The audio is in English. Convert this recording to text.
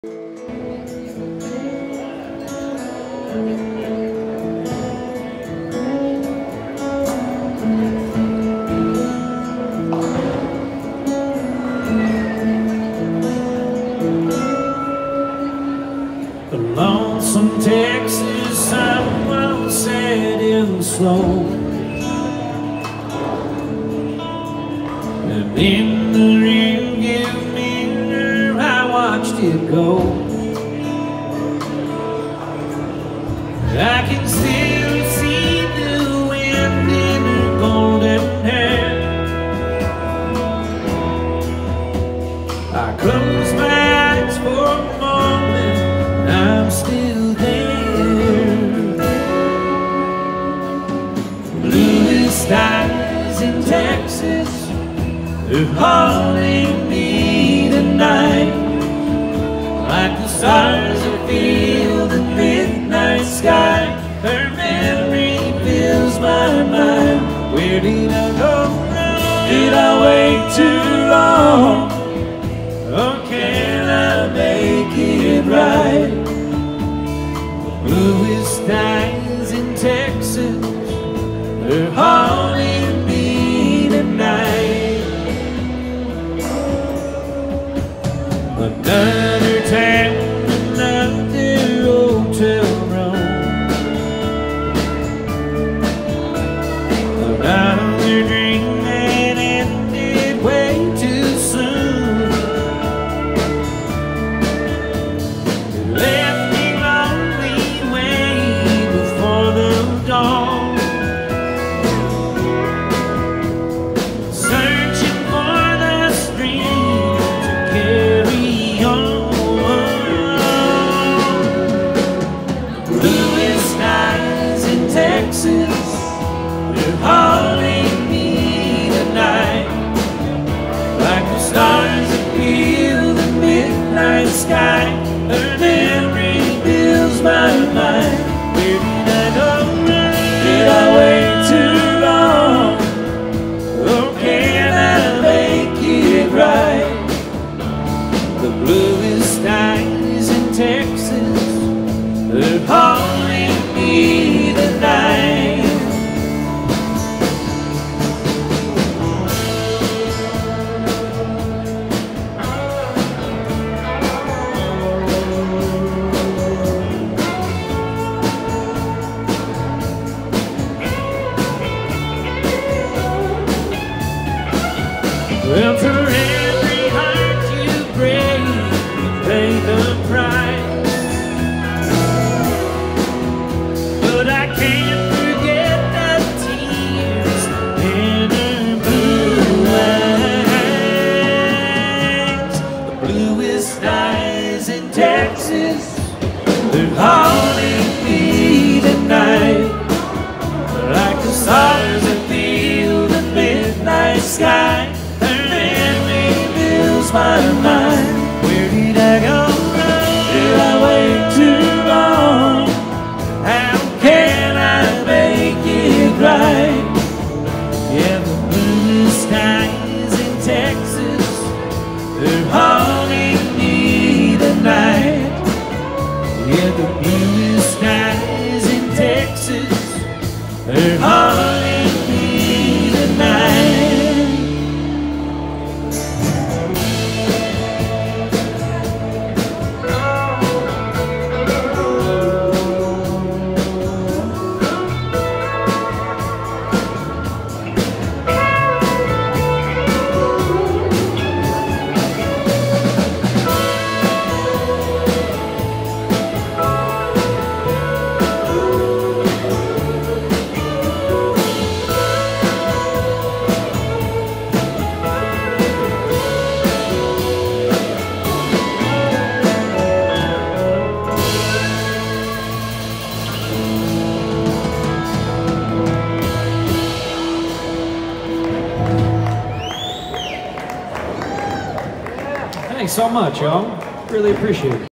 Lonesome Texas, someone said it was slow, and in the rearview mirror I watched it go. I can still see the wind in her golden hair. I close my eyes for a moment, I'm still there. Bluest eyes in Texas are haunting me tonight, like the stars that fill the midnight sky. Her memory fills my mind. Where did I go wrong? Did I wait too long? Or can I make it right? Bluest eyes in Texas are haunting me tonight. Another town, another hotel room, another dream that ended way too soon. It left me lonely way before the dawn, searching for the strength to carry on. Bluest eyes in Texas, they're haunting me tonight, like the stars that fill the midnight sky. Her memory fills my mind. Where did I go wrong? Did I wait too long? Or can I make it right? The bluest eyes in Texas are haunting me tonight. Well, for every heart you break, you pay the price. But I can't forget the tears in her blue eyes. The bluest eyes in Texas, they're haunting me tonight, like the stars that fill the midnight sky. My mind. Where did I go wrong? Did I wait too long? How can I make it right? Yeah, the bluest skies in Texas, they're haunting me tonight. Yeah, the bluest skies in Texas, they're haunting me tonight. Thanks so much, y'all. Really appreciate it.